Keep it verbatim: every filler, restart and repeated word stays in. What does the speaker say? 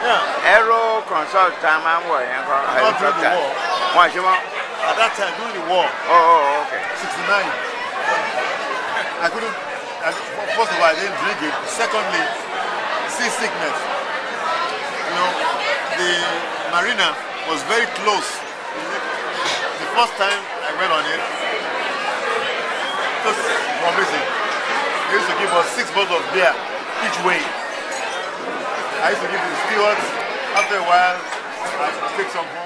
Yeah. Aero consult time and war. Not during the war. Why, you want? At that time, during the war. Oh, oh okay. sixty-nine. I couldn't. I, first of all, I didn't drink it. Secondly, seasickness. You know, the marina was very close. The first time I went on it, just promising. They used to give us six bottles of beer each way. I used to give it to the stewards. After a while, I take some home.